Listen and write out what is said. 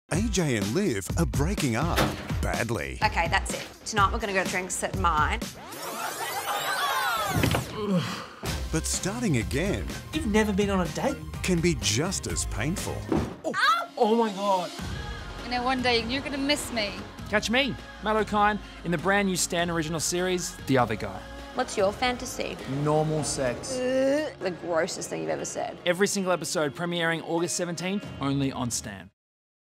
AJ and Liv are breaking up badly. Okay, that's it. Tonight we're going to go to drinks at mine. But starting again You've never been on a date? can be just as painful. Oh my God. You know, one day you're gonna miss me. Catch me, Matt O'Kine, in the brand new Stan original series, The Other Guy. What's your fantasy? Normal sex. The grossest thing you've ever said. Every single episode premiering August 17th, only on Stan.